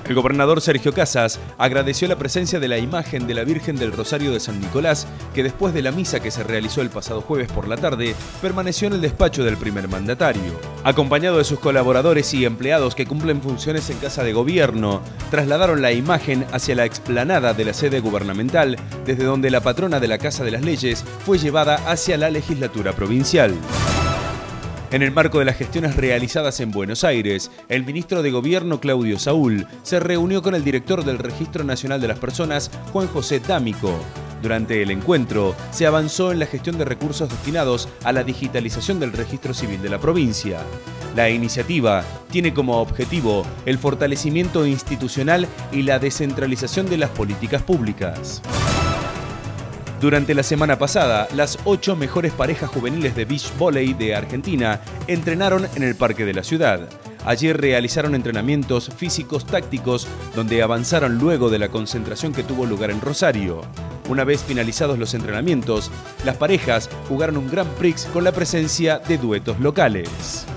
El gobernador Sergio Casas agradeció la presencia de la imagen de la Virgen del Rosario de San Nicolás, que después de la misa que se realizó el pasado jueves por la tarde, permaneció en el despacho del primer mandatario. Acompañado de sus colaboradores y empleados que cumplen funciones en Casa de Gobierno, trasladaron la imagen hacia la explanada de la sede gubernamental, desde donde la patrona de la Casa de las Leyes fue llevada hacia la legislatura provincial. En el marco de las gestiones realizadas en Buenos Aires, el ministro de Gobierno Claudio Saúl se reunió con el director del Registro Nacional de las Personas, Juan José D'Amico. Durante el encuentro, se avanzó en la gestión de recursos destinados a la digitalización del registro civil de la provincia. La iniciativa tiene como objetivo el fortalecimiento institucional y la descentralización de las políticas públicas. Durante la semana pasada, las 8 mejores parejas juveniles de beach volley de Argentina entrenaron en el Parque de la Ciudad. Ayer realizaron entrenamientos físicos tácticos donde avanzaron luego de la concentración que tuvo lugar en Rosario. Una vez finalizados los entrenamientos, las parejas jugaron un Grand Prix con la presencia de duetos locales.